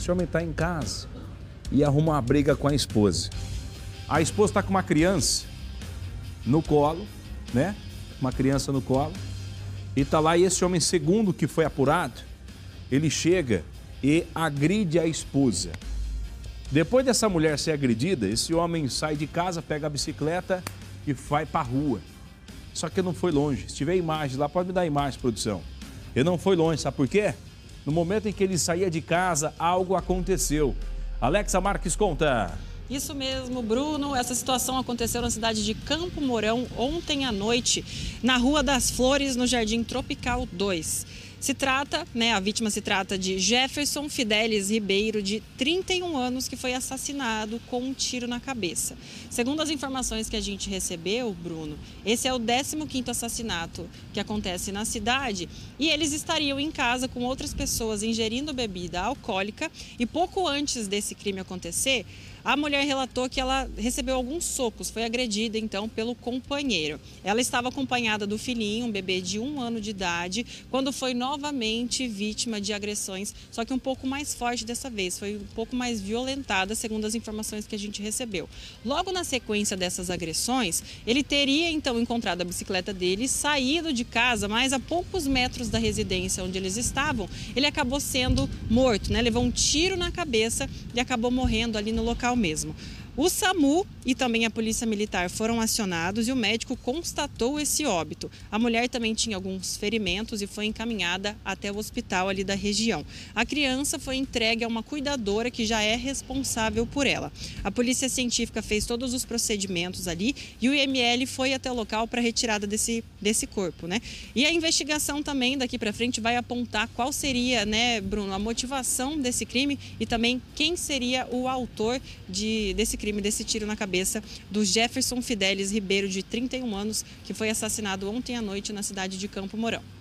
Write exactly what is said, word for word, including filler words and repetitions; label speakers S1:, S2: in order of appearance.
S1: Esse homem está em casa e arruma uma briga com a esposa. A esposa está com uma criança no colo, né? Uma criança no colo. E tá lá, e esse homem, segundo que foi apurado, ele chega e agride a esposa. Depois dessa mulher ser agredida, esse homem sai de casa, pega a bicicleta e vai para a rua. Só que não foi longe. Se tiver imagem lá, pode me dar imagem, produção. Ele não foi longe, sabe por quê? No momento em que ele saía de casa, algo aconteceu. Alexa Marques conta.
S2: Isso mesmo, Bruno. Essa situação aconteceu na cidade de Campo Mourão ontem à noite, na Rua das Flores, no Jardim Tropical dois. Se trata, né, a vítima se trata de Jefferson Fidelis Ribeiro, de trinta e um anos, que foi assassinado com um tiro na cabeça. Segundo as informações que a gente recebeu, Bruno, esse é o décimo quinto assassinato que acontece na cidade e eles estariam em casa com outras pessoas ingerindo bebida alcoólica e pouco antes desse crime acontecer, a mulher relatou que ela recebeu alguns socos, foi agredida então pelo companheiro. Ela estava acompanhada do filhinho, um bebê de um ano de idade, quando foi novamente vítima de agressões, só que um pouco mais forte dessa vez, foi um pouco mais violentada, segundo as informações que a gente recebeu. Logo na sequência dessas agressões, ele teria então encontrado a bicicleta dele, saído de casa, mas a poucos metros da residência onde eles estavam, ele acabou sendo morto, né? Levou um tiro na cabeça e acabou morrendo ali no local mesmo. O SAMU e também a Polícia Militar foram acionados e o médico constatou esse óbito. A mulher também tinha alguns ferimentos e foi encaminhada até o hospital ali da região. A criança foi entregue a uma cuidadora que já é responsável por ela. A Polícia Científica fez todos os procedimentos ali e o I M L foi até o local para a retirada desse, desse corpo, né? E a investigação também daqui para frente vai apontar qual seria, né, Bruno, a motivação desse crime e também quem seria o autor de, desse crime. crime desse tiro na cabeça do Jefferson Fidelis Ribeiro, de trinta e um anos, que foi assassinado ontem à noite na cidade de Campo Mourão.